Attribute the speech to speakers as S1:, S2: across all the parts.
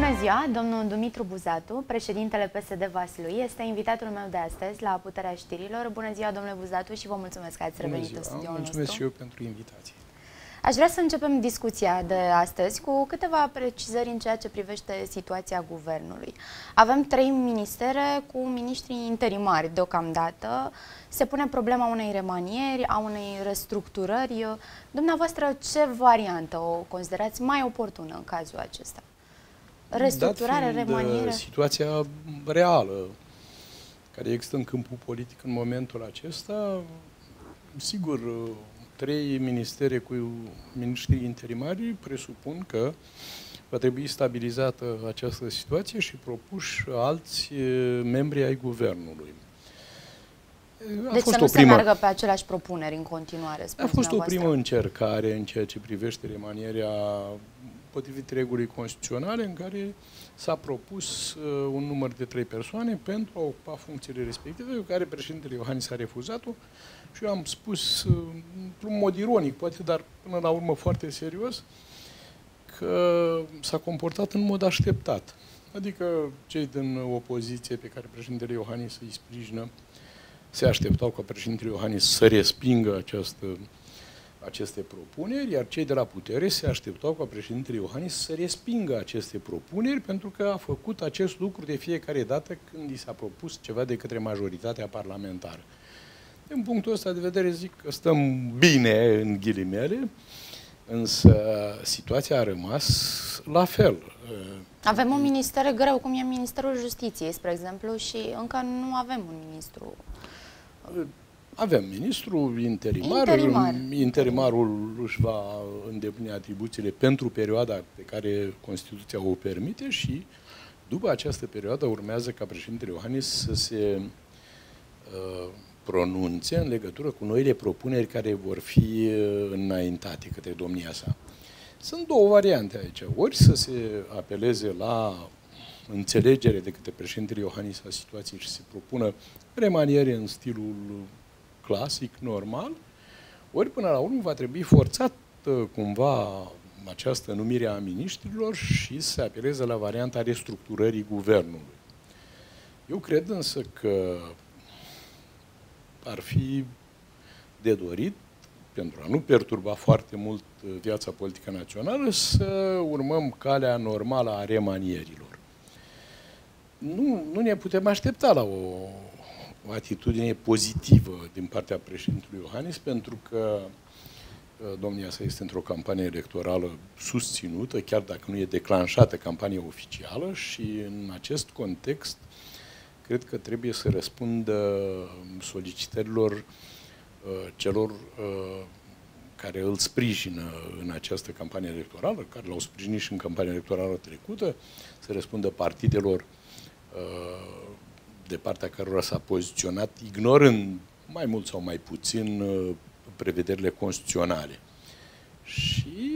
S1: Bună ziua, domnul Dumitru Buzatu, președintele PSD Vaslui, este invitatul meu de astăzi la Puterea Știrilor. Bună ziua, domnule Buzatu, și vă mulțumesc că ați revenit în studioul nostru.
S2: Mulțumesc și eu pentru invitație.
S1: Aș vrea să începem discuția de astăzi cu câteva precizări în ceea ce privește situația guvernului. Avem 3 ministere cu miniștri interimari deocamdată. Se pune problema unei remanieri, a unei restructurări. Dumneavoastră, ce variantă o considerați mai oportună în cazul acesta? Restructurare, remaniere?
S2: Situația reală care există în câmpul politic în momentul acesta, sigur, 3 ministere cu miniștri interimari presupun că va trebui stabilizată această situație și propuși alți membri ai guvernului.
S1: Deci să nu se meargă pe aceleași propuneri în continuare,
S2: a fost o primă încercare în ceea ce privește remanierea potrivit regulii constituționale, în care s-a propus un număr de 3 persoane pentru a ocupa funcțiile respective, pe care președintele Iohannis a refuzat-o și eu am spus, într-un mod ironic, poate, dar până la urmă foarte serios, că s-a comportat în mod așteptat. Adică cei din opoziție pe care președintele Iohannis îi sprijină se așteptau ca președintele Iohannis să respingă aceste propuneri, iar cei de la putere se așteptau ca președintele Iohannis să respingă aceste propuneri, pentru că a făcut acest lucru de fiecare dată când i s-a propus ceva de către majoritatea parlamentară. Din punctul ăsta de vedere zic că stăm bine, în ghilimele, însă situația a rămas la fel.
S1: Avem un minister greu, cum e Ministerul Justiției, spre exemplu, și încă nu avem un ministru.
S2: Avem ministru interimar. Interimarul își va îndeplini atribuțiile pentru perioada pe care Constituția o permite și după această perioadă urmează ca președintele Iohannis să se pronunțe în legătură cu noile propuneri care vor fi înaintate către domnia sa. Sunt 2 variante aici. Ori să se apeleze la înțelegere de către președintele Iohannis a situației și se propună remaniere în stilul clasic, normal, ori până la urmă va trebui forțat cumva această numire a miniștrilor și se apeleze la varianta restructurării guvernului. Eu cred însă că ar fi de dorit, pentru a nu perturba foarte mult viața politică națională, să urmăm calea normală a remanierilor. Nu ne putem aștepta la o atitudine pozitivă din partea președintelui Iohannis, pentru că domnia sa este într-o campanie electorală susținută, chiar dacă nu e declanșată campania oficială, și în acest context cred că trebuie să răspundă solicitărilor celor care îl sprijină în această campanie electorală, care l-au sprijinit și în campania electorală trecută, să răspundă partidelor de partea cărora s-a poziționat, ignorând mai mult sau mai puțin prevederile constituționale. Și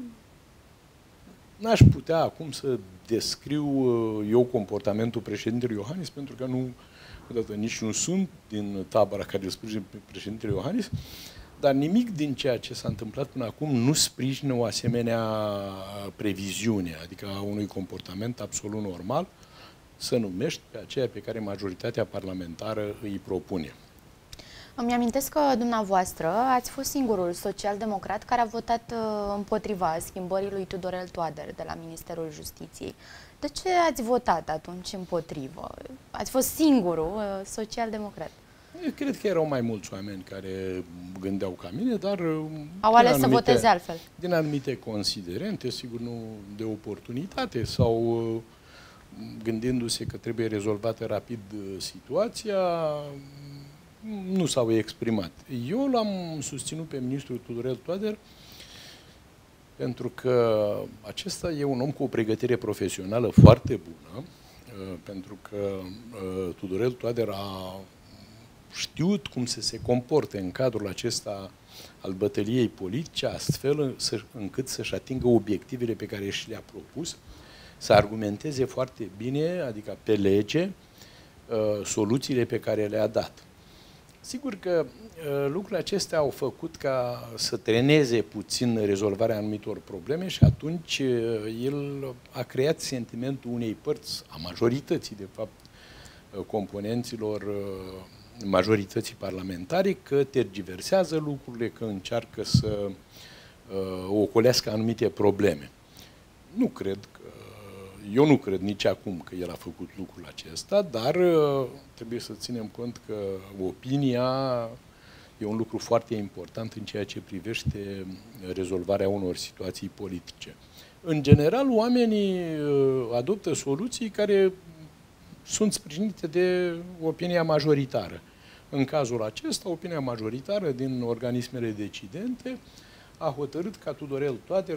S2: n-aș putea acum să descriu eu comportamentul președintelui Iohannis, pentru că nici nu sunt din tabăra care îl sprijină pe președintele Iohannis, dar nimic din ceea ce s-a întâmplat până acum nu sprijină o asemenea previziune, adică a unui comportament absolut normal, să numești pe aceea pe care majoritatea parlamentară îi propune.
S1: Îmi amintesc că dumneavoastră ați fost singurul social-democrat care a votat împotriva schimbării lui Tudorel Toader de la Ministerul Justiției. De ce ați votat atunci împotrivă? Ați fost singurul social-democrat.
S2: Eu cred că erau mai mulți oameni care gândeau ca mine, dar
S1: au ales să voteze altfel.
S2: Din anumite considerente, sigur nu de oportunitate, sau gândindu-se că trebuie rezolvată rapid situația, nu s-au exprimat. Eu l-am susținut pe ministrul Tudorel Toader pentru că acesta e un om cu o pregătire profesională foarte bună, pentru că Tudorel Toader a știut cum să se comporte în cadrul acesta al bătăliei politice, astfel încât să-și atingă obiectivele pe care și le-a propus, să argumenteze foarte bine, adică pe lege, soluțiile pe care le-a dat. Sigur că lucrurile acestea au făcut ca să treneze puțin rezolvarea anumitor probleme și atunci el a creat sentimentul unei părți, a majorității, de fapt, componenților majorității parlamentare, că tergiversează lucrurile, că încearcă să ocolească anumite probleme. Eu nu cred nici acum că el a făcut lucrul acesta, dar trebuie să ținem cont că opinia e un lucru foarte important în ceea ce privește rezolvarea unor situații politice. În general, oamenii adoptă soluții care sunt sprijinite de opinia majoritară. În cazul acesta, opinia majoritară din organismele decidente a hotărât ca Tudorel Toader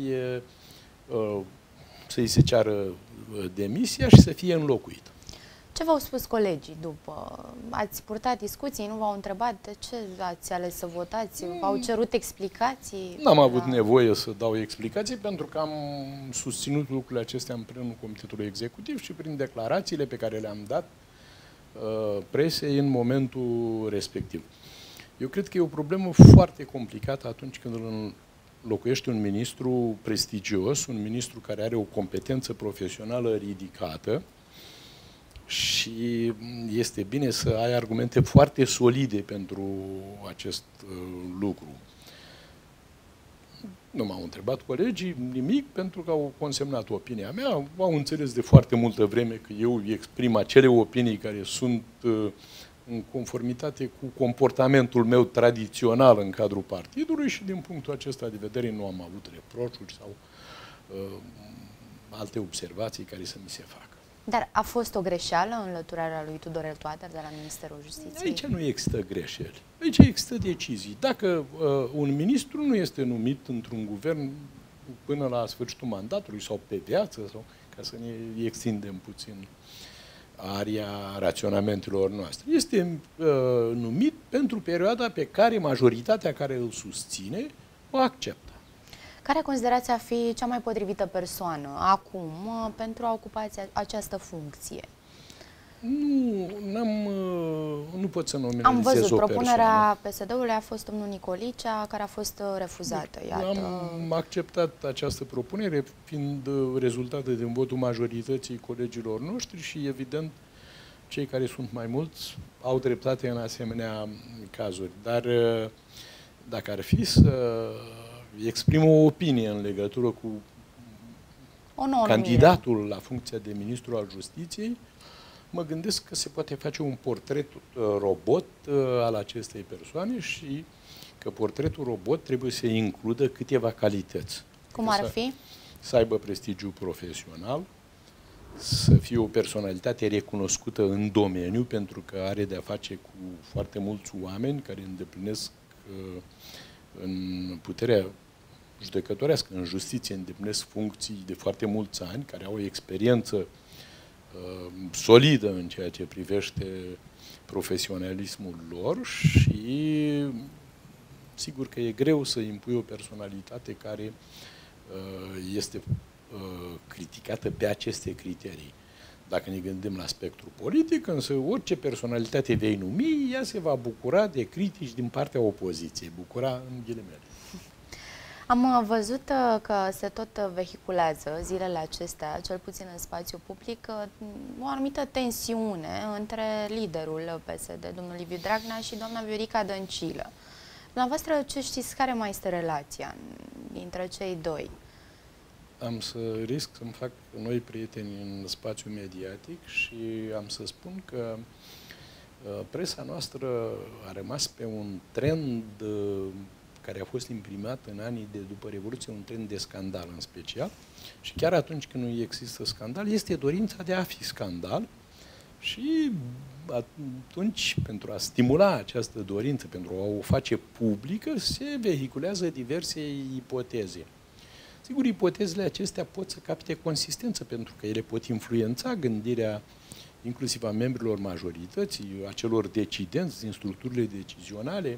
S2: să-i se ceară demisia și să fie înlocuit.
S1: Ce v-au spus colegii după? Ați purtat discuții, nu v-au întrebat de ce ați ales să votați? V-au cerut explicații?
S2: N-am avut nevoie să dau explicații pentru că am susținut lucrurile acestea în plenul Comitetului Executiv și prin declarațiile pe care le-am dat presei în momentul respectiv. Eu cred că e o problemă foarte complicată atunci când îl locuiește un ministru prestigios, un ministru care are o competență profesională ridicată și este bine să ai argumente foarte solide pentru acest lucru. Nu m-au întrebat colegii nimic pentru că au consemnat opinia mea, au înțeles de foarte multă vreme că eu exprim acele opinii care sunt în conformitate cu comportamentul meu tradițional în cadrul partidului și din punctul acesta de vedere nu am avut reproșuri sau alte observații care să mi se facă.
S1: Dar a fost o greșeală înlăturarea lui Tudorel Toader de la Ministerul Justiției?
S2: Aici nu există greșeli. Aici există decizii. Dacă un ministru nu este numit într-un guvern până la sfârșitul mandatului sau pe viață, sau, ca să ne extindem puțin aria raționamentelor noastre, este numit pentru perioada pe care majoritatea care îl susține o acceptă.
S1: Care considerați a fi cea mai potrivită persoană acum pentru a ocupa această funcție?
S2: Nu pot să nominalizez
S1: Am văzut,
S2: o
S1: propunerea PSD-ului a fost domnul Nicolicea, care a fost refuzată. Iată.
S2: Am acceptat această propunere, fiind rezultată din votul majorității colegilor noștri și, evident, cei care sunt mai mulți au dreptate în asemenea cazuri. Dar dacă ar fi să exprim o opinie în legătură cu candidatul la funcția de ministru al Justiției, mă gândesc că se poate face un portret robot al acestei persoane și că portretul robot trebuie să includă câteva calități.
S1: Cum ar fi?
S2: Să aibă prestigiu profesional, să fie o personalitate recunoscută în domeniu, pentru că are de-a face cu foarte mulți oameni care îndeplinesc în puterea judecătorească, în justiție, îndeplinesc funcții de foarte mulți ani, care au o experiență solidă în ceea ce privește profesionalismul lor și sigur că e greu să impui o personalitate care este criticată pe aceste criterii. Dacă ne gândim la spectru politic, însă orice personalitate vei numi, ea se va bucura de critici din partea opoziției, bucura în ghilimele.
S1: Am văzut că se tot vehiculează zilele acestea, cel puțin în spațiu public, o anumită tensiune între liderul PSD, domnul Liviu Dragnea, și doamna Viorica Dăncilă. Dumneavoastră, ce știți, care mai este relația dintre cei doi?
S2: Am să risc să-mi fac noi prieteni în spațiul mediatic și am să spun că presa noastră a rămas pe un trend care a fost imprimat în anii de după Revoluție, un trend de scandal în special. Și chiar atunci când nu există scandal, este dorința de a fi scandal și atunci, pentru a stimula această dorință, pentru a o face publică, se vehiculează diverse ipoteze. Sigur, ipotezele acestea pot să capte consistență, pentru că ele pot influența gândirea inclusiv a membrilor majorității, a celor decidenți din structurile decizionale,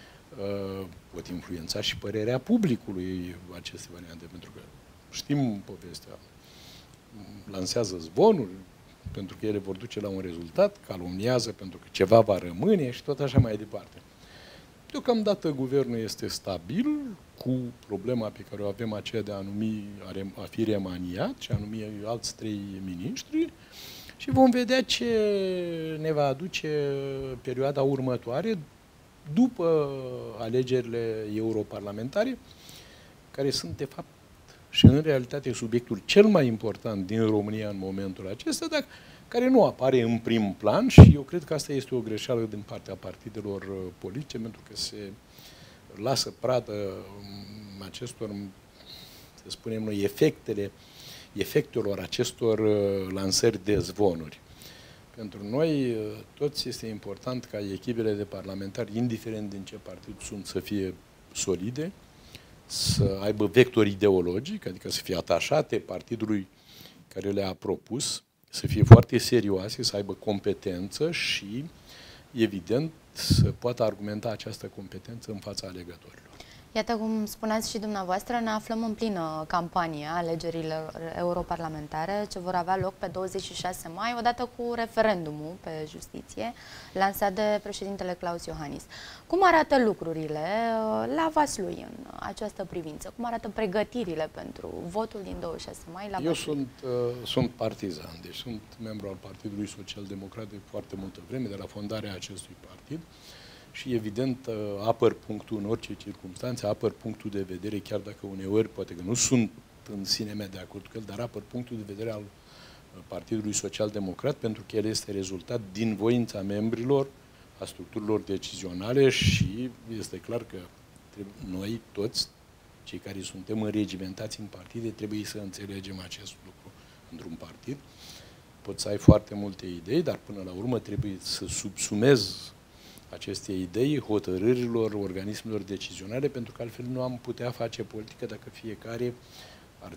S2: pot influența și părerea publicului aceste variante, pentru că știm povestea, lansează zvonuri, pentru că ele vor duce la un rezultat, calomniază pentru că ceva va rămâne și tot așa mai departe. Deocamdată guvernul este stabil, cu problema pe care o avem aceea de a fi remaniat și a numi alți 3 miniștri și vom vedea ce ne va aduce perioada următoare după alegerile europarlamentare, care sunt de fapt și în realitate subiectul cel mai important din România în momentul acesta, dar care nu apare în prim plan și eu cred că asta este o greșeală din partea partidelor politice, pentru că se lasă pradă acestor, să spunem noi, efectelor acestor lansări de zvonuri. Pentru noi toți este important ca echipele de parlamentari, indiferent din ce partid sunt, să fie solide, să aibă vector ideologic, adică să fie atașate partidului care le-a propus, să fie foarte serioase, să aibă competență și, evident, să poată argumenta această competență în fața alegătorilor.
S1: Iată, cum spuneați și dumneavoastră, ne aflăm în plină campanie a alegerilor europarlamentare ce vor avea loc pe 26 mai, odată cu referendumul pe justiție, lansat de președintele Klaus Iohannis. Cum arată lucrurile la Vaslui în această privință? Cum arată pregătirile pentru votul din 26 mai la Vaslui?
S2: Eu sunt partizan, deci sunt membru al Partidului Social Democrat de foarte multă vreme, de la fondarea acestui partid. Și, evident, apăr punctul în orice circunstanțe, apăr punctul de vedere, chiar dacă uneori poate că nu sunt în sine mea de acord cu el, dar apăr punctul de vedere al Partidului Social Democrat, pentru că el este rezultat din voința membrilor, a structurilor decizionale și este clar că noi, toți, cei care suntem înregimentați în partide, trebuie să înțelegem acest lucru într-un partid. Poți să ai foarte multe idei, dar până la urmă trebuie să subsumezi aceste idei hotărârilor organismelor decizionale, pentru că altfel nu am putea face politică dacă fiecare ar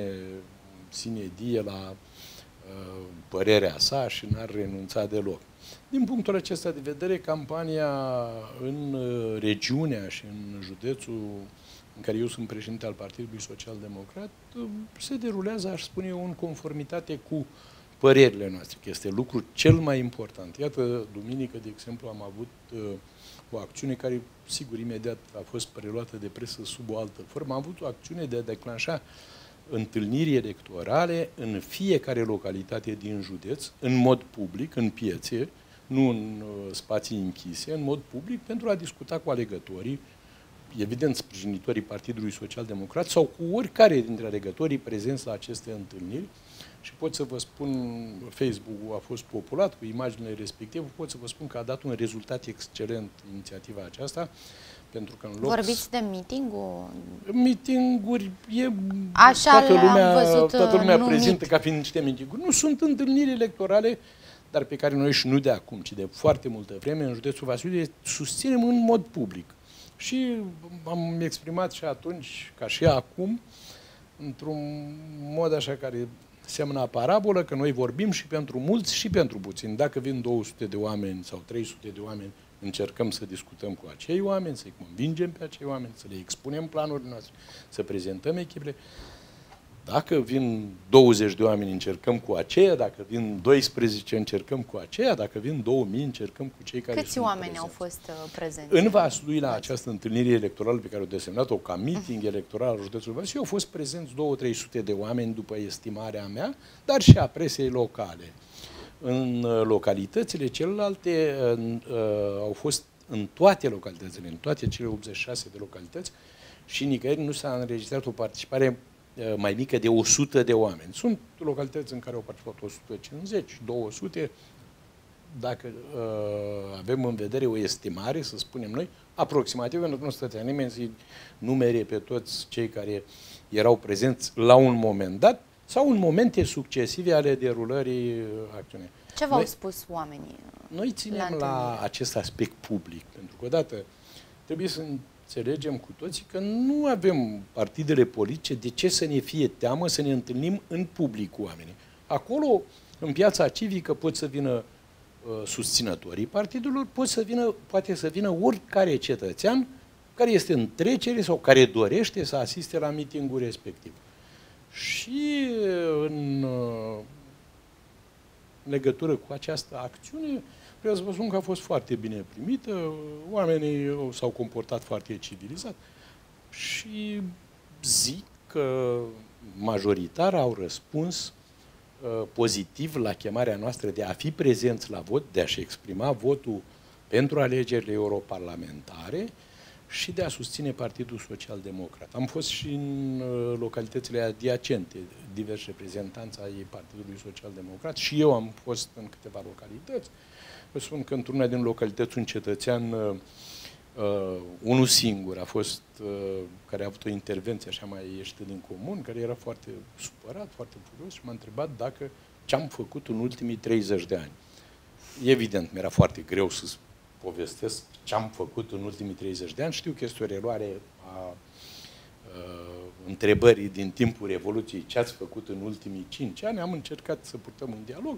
S2: ține die la părerea sa și n-ar renunța deloc. Din punctul acesta de vedere, campania în regiunea și în județul în care eu sunt președinte al Partidului Social Democrat se derulează, aș spune eu, în conformitate cu părerile noastre, că este lucru cel mai important. Iată, duminică, de exemplu, am avut o acțiune care, sigur, imediat a fost preluată de presă sub o altă formă. Am avut o acțiune de a declanșa întâlniri electorale în fiecare localitate din județ, în mod public, în piețe, nu în spații închise, în mod public, pentru a discuta cu alegătorii, evident sprijinitorii Partidului Social Democrat sau cu oricare dintre alegătorii prezenți la aceste întâlniri. Și pot să vă spun, Facebook-ul a fost populat cu imaginile respective, pot să vă spun că a dat un rezultat excelent inițiativa aceasta, pentru că în loc...
S1: Vorbiți de meeting-ul?
S2: Meeting-uri,
S1: așa
S2: toată lumea prezintă ca fiind niște meeting-uri. Nu sunt întâlniri electorale, dar pe care noi și nu de acum, ci de foarte multă vreme, în județul Vaslui, susținem în mod public. Și am exprimat și atunci, ca și acum, într-un mod așa care semna parabolă, că noi vorbim și pentru mulți și pentru puțini. Dacă vin 200 de oameni sau 300 de oameni, încercăm să discutăm cu acei oameni, să-i convingem pe acei oameni, să le expunem planurile noastre, să prezentăm echipele. Dacă vin 20 de oameni, încercăm cu aceia, dacă vin 12, încercăm cu aceia, dacă vin 2000, încercăm cu cei care
S1: Câți
S2: sunt
S1: oameni
S2: prezenți.
S1: au fost prezenți?
S2: În Vaslui, la această întâlnire electorală pe care o desemnat-o ca meeting electoral al județului Vaslui, au fost prezenți 200-300 de oameni, după estimarea mea, dar și a presei locale. În localitățile celelalte au fost în toate localitățile, în toate cele 86 de localități și nicăieri nu s-a înregistrat o participare mai mică de 100 de oameni. Sunt localități în care au participat 150, 200, dacă avem în vedere o estimare, să spunem noi, aproximativ, pentru că nu stătea nimeni să numere pe toți cei care erau prezenți la un moment dat sau în momente succesive ale derulării acțiunii.
S1: Ce v-au spus oamenii?
S2: Noi ținem la acest aspect public, pentru că, odată, trebuie să înțelegem cu toții că nu avem partidele politice de ce să ne fie teamă să ne întâlnim în public cu oamenii. Acolo, în piața civică, pot să vină susținătorii partidelor, poate să vină oricare cetățean care este în trecere sau care dorește să asiste la meeting-ul respectiv. Și în în legătură cu această acțiune, vreau să vă spun că a fost foarte bine primită, oamenii s-au comportat foarte civilizat și zic că majoritar au răspuns pozitiv la chemarea noastră de a fi prezenți la vot, de a-și exprima votul pentru alegerile europarlamentare și de a susține Partidul Social-Democrat. Am fost și în localitățile adiacente, diversi reprezentanți ai Partidului Social-Democrat și eu am fost în câteva localități. Vă spun că într-una din localități un cetățean, unul singur, a fost, care a avut o intervenție așa mai ieșită din comun, care era foarte supărat, foarte furios și m-a întrebat dacă ce-am făcut în ultimii 30 de ani. Evident, mi-era foarte greu să povestesc ce am făcut în ultimii 30 de ani. Știu că este o reluare a întrebării din timpul Revoluției, ce ați făcut în ultimii 5 ani. Am încercat să purtăm un dialog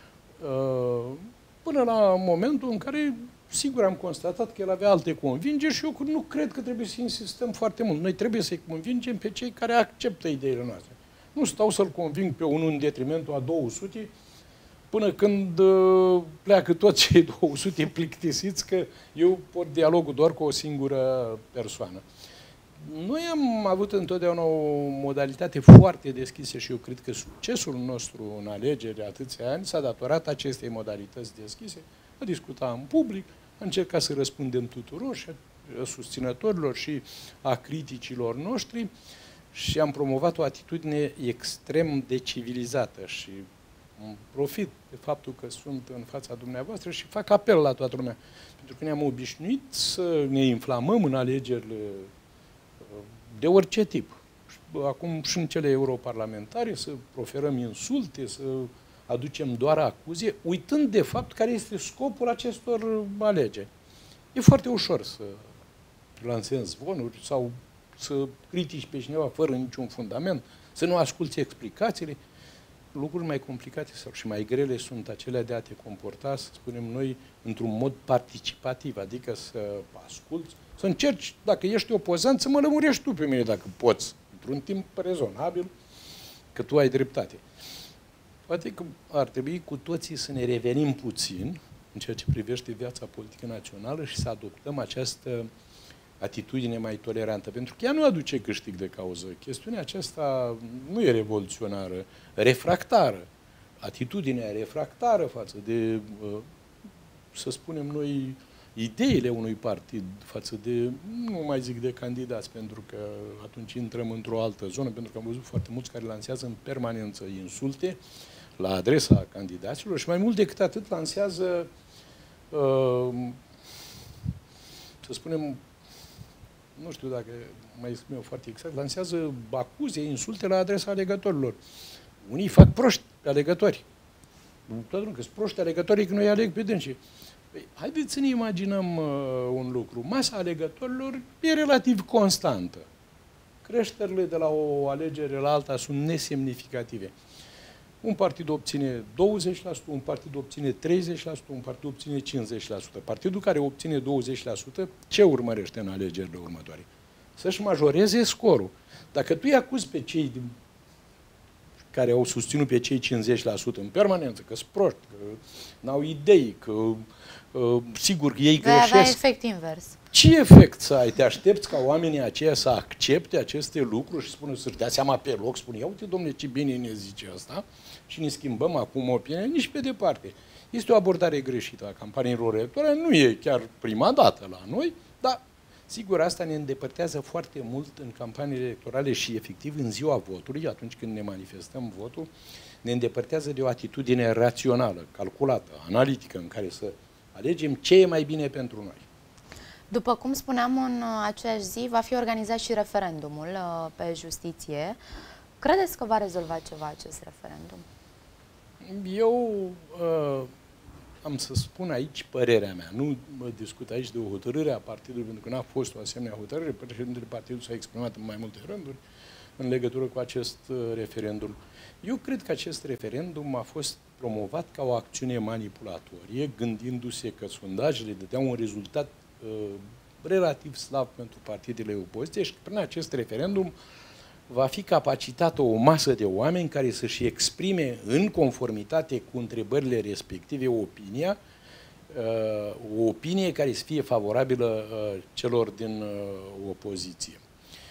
S2: până la momentul în care, sigur, am constatat că el avea alte convingeri și eu nu cred că trebuie să insistăm foarte mult. Noi trebuie să-i convingem pe cei care acceptă ideile noastre. Nu stau să-l conving pe unul în detrimentul a 200, până când pleacă toți cei 200 plictisiți că eu pot dialogul doar cu o singură persoană. Noi am avut întotdeauna o modalitate foarte deschisă și eu cred că succesul nostru în alegeri atâția ani s-a datorat acestei modalități deschise. A discuta în public, a încercat să răspundem tuturor, și a susținătorilor și a criticilor noștri și am promovat o atitudine extrem de civilizată și profit de faptul că sunt în fața dumneavoastră și fac apel la toată lumea. Pentru că ne-am obișnuit să ne inflamăm în alegerile de orice tip. Acum și în cele europarlamentare să proferăm insulte, să aducem doar acuzie, uitând de fapt care este scopul acestor alegeri. E foarte ușor să lansezi zvonuri sau să critici pe cineva fără niciun fundament, să nu asculți explicațiile. Lucruri mai complicate sau și mai grele sunt acelea de a te comporta, să spunem noi, într-un mod participativ, adică să asculți, să încerci, dacă ești opozant, să mă lămurești tu pe mine, dacă poți, într-un timp rezonabil, că tu ai dreptate. Poate că ar trebui cu toții să ne revenim puțin în ceea ce privește viața politică națională și să adoptăm această atitudine mai tolerantă, pentru că ea nu aduce câștig de cauză. Chestiunea aceasta nu e revoluționară, refractară. Atitudinea refractară față de, să spunem noi, ideile unui partid, față de, nu mai zic de candidați, pentru că atunci intrăm într-o altă zonă, pentru că am văzut foarte mulți care lansează în permanență insulte la adresa candidaților și mai mult decât atât lansează, să spunem, nu știu dacă mai spun eu foarte exact, lansează acuze, insulte la adresa alegătorilor. Unii fac proști alegători. Toată lumea că sunt proști alegătorii că noi aleg pe dânsii. Păi, haideți să ne imaginăm un lucru. Masa alegătorilor e relativ constantă. Creșterile de la o alegere la alta sunt nesemnificative. Un partid obține 20%, un partid obține 30%, un partid obține 50%. Partidul care obține 20%, ce urmărește în alegerile următoare? Să-și majoreze scorul. Dacă tu îi acuzi pe cei care au susținut pe cei 50% în permanență, că sunt proști, că n-au idei, că sigur ei greșesc.
S1: Avea efect invers.
S2: Ce efect să ai? Te aștepți ca oamenii aceia să accepte aceste lucruri și să-și dea seama pe loc, spune, ia uite, domnule, ce bine ne zice asta și ne schimbăm acum opinia, nici pe departe. Este o abordare greșită a campaniilor electorale, nu e chiar prima dată la noi, dar sigur asta ne îndepărtează foarte mult în campaniile electorale și efectiv în ziua votului, atunci când ne manifestăm votul, ne îndepărtează de o atitudine rațională, calculată, analitică, în care să alegem ce e mai bine pentru noi.
S1: După cum spuneam, în aceeași zi va fi organizat și referendumul pe justiție. Credeți că va rezolva ceva acest referendum?
S2: Eu am să spun aici părerea mea. Nu discut aici de o hotărâre a partidului, pentru că n-a fost o asemenea hotărâre. Președintele partidului s-a exprimat în mai multe rânduri în legătură cu acest referendum. Eu cred că acest referendum a fost promovat ca o acțiune manipulatorie, gândindu-se că sondajele dădeau un rezultat relativ slab pentru partidele opoziției și prin acest referendum va fi capacitată o masă de oameni care să-și exprime în conformitate cu întrebările respective opinia, o opinie care să fie favorabilă celor din opoziție.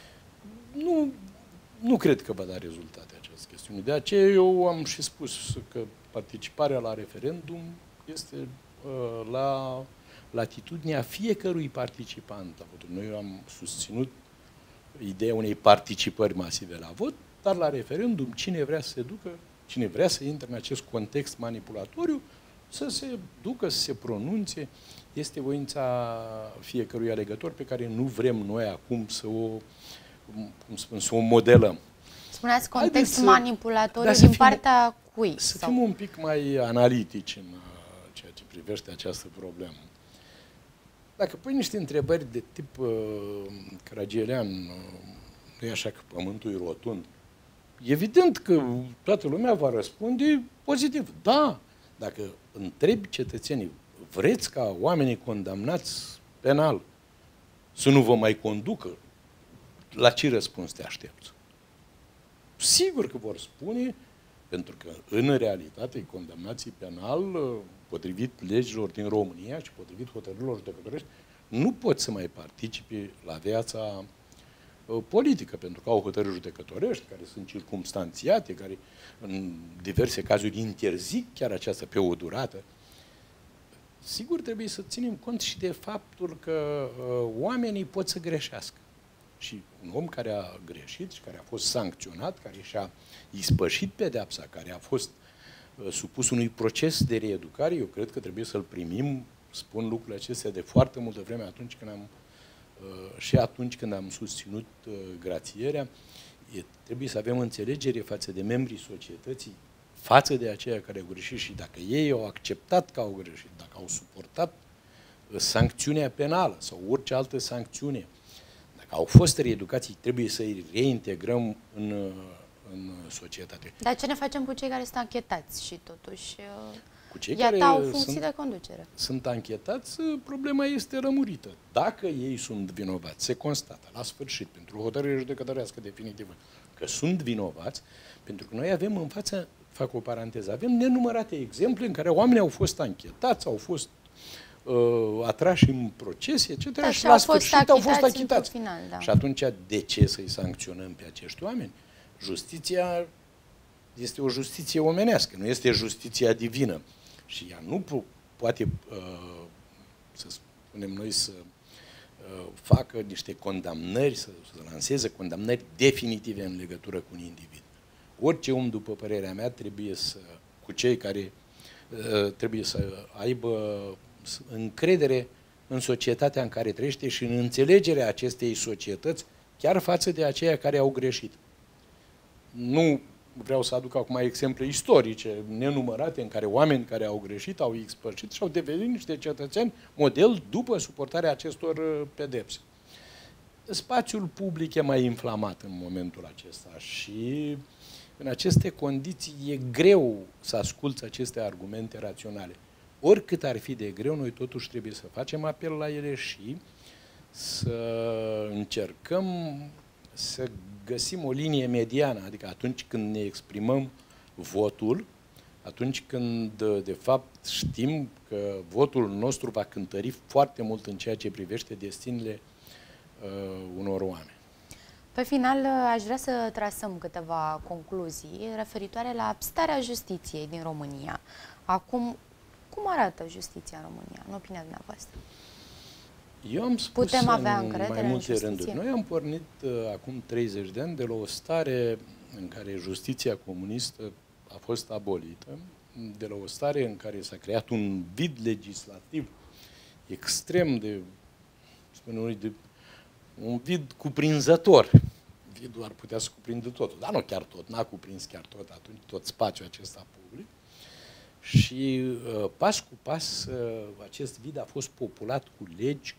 S2: Nu cred că va da rezultate această chestiune. De aceea eu am și spus că participarea la referendum este la latitudinea fiecărui participant. Noi am susținut ideea unei participări masive la vot, dar la referendum cine vrea să se ducă, cine vrea să intre în acest context manipulatoriu, să se ducă, să se pronunțe. Este voința fiecărui alegător pe care nu vrem noi acum să o modelăm.
S1: Spuneați context manipulatoriu din partea cui?
S2: Să fim un pic mai analitici în ceea ce privește această problemă. Dacă pui niște întrebări de tip caragielian, nu e așa că pământul e rotund, evident că toată lumea va răspunde pozitiv. Da, dacă întrebi cetățenii, vreți ca oamenii condamnați penal să nu vă mai conducă, la ce răspuns te aștepți? Sigur că vor spune, pentru că în realitate condamnații penal, potrivit legilor din România și potrivit hotărârilor judecătorești, nu pot să mai participe la viața politică, pentru că au hotărâri judecătorești care sunt circumstanțiate, care în diverse cazuri interzic chiar aceasta pe o durată. Sigur, trebuie să ținem cont și de faptul că oamenii pot să greșească. Și un om care a greșit și care a fost sancționat, care și-a ispășit pedeapsa, care a fost supus unui proces de reeducare, eu cred că trebuie să-l primim, spun lucrurile acestea de foarte multă vreme, atunci când am susținut grațierea, trebuie să avem înțelegere față de membrii societății, față de aceia care au greșit și dacă ei au acceptat că au greșit, dacă au suportat sancțiunea penală sau orice altă sancțiune, dacă au fost reeducați, trebuie să îi reintegrăm în societate.
S1: Dar ce ne facem cu cei care sunt anchetați și totuși
S2: cu cei
S1: care au funcții de conducere?
S2: Sunt anchetați, problema este rămurită. Dacă ei sunt vinovați, se constată la sfârșit, pentru hotărâre judecătorească definitivă, că sunt vinovați, pentru că noi avem în față, fac o paranteză, avem nenumărate exemple în care oamenii au fost anchetați, au fost atrași în procese, etc.
S1: Da,
S2: și la sfârșit au fost achitați.
S1: Final, da.
S2: Și atunci, de ce să-i sancționăm pe acești oameni? Justiția este o justiție omenească, nu este justiția divină. Și ea nu poate, să spunem noi, să facă niște condamnări, să lanseze condamnări definitive în legătură cu un individ. Orice om, după părerea mea, cu cei care trebuie să aibă încredere în societatea în care trăiește și în înțelegerea acestei societăți, chiar față de aceia care au greșit. Nu vreau să aduc acum exemple istorice nenumărate în care oameni care au greșit, au expărșit și au devenit niște cetățeni model după suportarea acestor pedepse. Spațiul public e mai inflamat în momentul acesta și în aceste condiții e greu să asculți aceste argumente raționale. Oricât ar fi de greu, noi totuși trebuie să facem apel la ele și să încercăm să găsim o linie mediană, adică atunci când ne exprimăm votul, atunci când, de fapt, știm că votul nostru va cântări foarte mult în ceea ce privește destinele unor oameni.
S1: Pe final, aș vrea să trasăm câteva concluzii referitoare la starea justiției din România. Acum, cum arată justiția în România, în opinia dumneavoastră?
S2: Eu am spus
S1: putem avea
S2: în mai multe rânduri. Noi am pornit acum 30 de ani de la o stare în care justiția comunistă a fost abolită, de la o stare în care s-a creat un vid legislativ extrem de, spune unii, de un vid cuprinzător. Vidul ar putea să cuprindă totul, dar nu chiar tot, n-a cuprins chiar tot atunci, tot spațiul acesta public. Și pas cu pas acest vid a fost populat cu legi,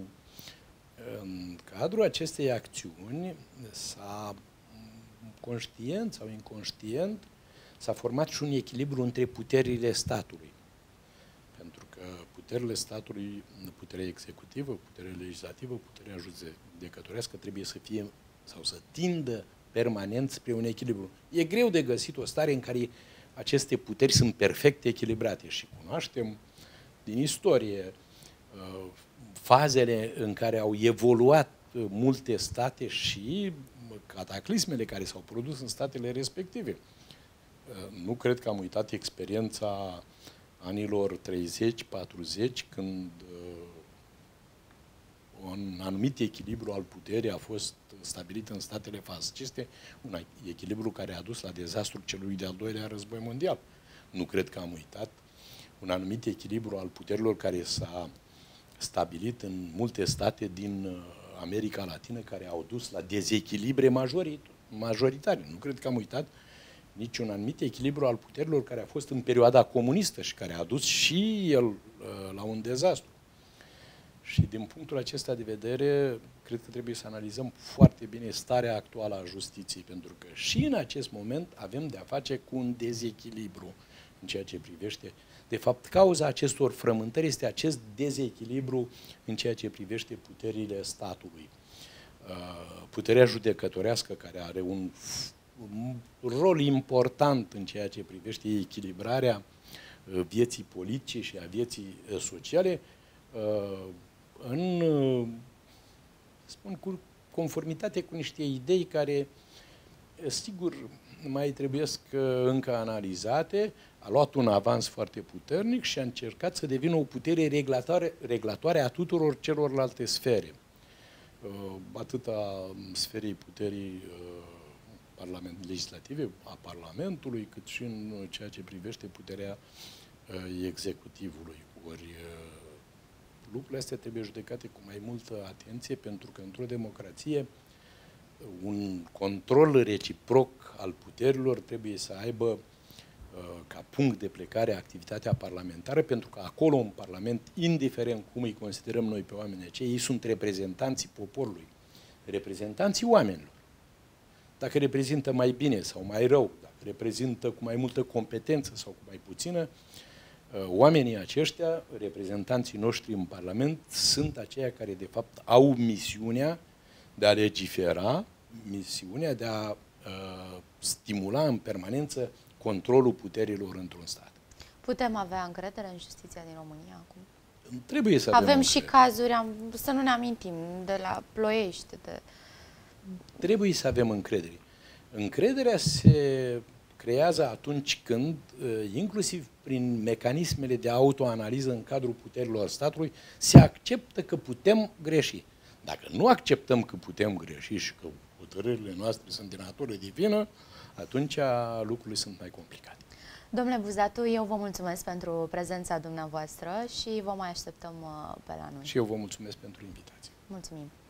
S2: în cadrul acestei acțiuni s-a, conștient sau inconștient, s-a format și un echilibru între puterile statului. Pentru că puterile statului, puterea executivă, puterea legislativă, puterea judecătorească trebuie să fie sau să tindă permanent spre un echilibru. E greu de găsit o stare în care aceste puteri sunt perfect echilibrate și cunoaștem din istorie fazele în care au evoluat multe state și cataclismele care s-au produs în statele respective. Nu cred că am uitat experiența anilor 30-40, când un anumit echilibru al puterii a fost stabilit în statele fasciste, un echilibru care a dus la dezastrul celui de-al doilea război mondial. Nu cred că am uitat un anumit echilibru al puterilor care s-a stabilit în multe state din America Latină, care au dus la dezechilibre majoritare. Nu cred că am uitat nici un anumit echilibru al puterilor care a fost în perioada comunistă și care a dus și el la un dezastru. Și din punctul acesta de vedere, cred că trebuie să analizăm foarte bine starea actuală a justiției, pentru că și în acest moment avem de a face cu un dezechilibru în ceea ce privește. De fapt, cauza acestor frământări este acest dezechilibru în ceea ce privește puterile statului. Puterea judecătorească, care are un rol important în ceea ce privește echilibrarea vieții politice și a vieții sociale, spun, cu conformitate cu niște idei care, sigur, mai trebuie încă analizate, a luat un avans foarte puternic și a încercat să devină o putere reglatoare a tuturor celorlalte sfere. Atât a sferei puterii legislative, a Parlamentului, cât și în ceea ce privește puterea executivului. Ori lucrurile astea trebuie judecate cu mai multă atenție, pentru că într-o democrație un control reciproc al puterilor trebuie să aibă ca punct de plecare activitatea parlamentară, pentru că acolo, în Parlament, indiferent cum îi considerăm noi pe oamenii aceia, ei sunt reprezentanții poporului, reprezentanții oamenilor. Dacă reprezintă mai bine sau mai rău, dacă reprezintă cu mai multă competență sau cu mai puțină, oamenii aceștia, reprezentanții noștri în Parlament, sunt aceia care, de fapt, au misiunea de a legifera, misiunea de a stimula în permanență controlul puterilor într-un stat.
S1: Putem avea încredere în justiția din România acum?
S2: Trebuie să avem
S1: și cazuri, să nu ne amintim, de la Ploiești.
S2: Trebuie să avem încredere. Încrederea se creează atunci când, inclusiv prin mecanismele de autoanaliză în cadrul puterilor statului, se acceptă că putem greși. Dacă nu acceptăm că putem greși și că hotărârile noastre sunt de natură divină, atunci lucrurile sunt mai complicate.
S1: Domnule Buzatu, eu vă mulțumesc pentru prezența dumneavoastră și vă mai așteptăm pe la noi.
S2: Și eu vă mulțumesc pentru invitație.
S1: Mulțumim.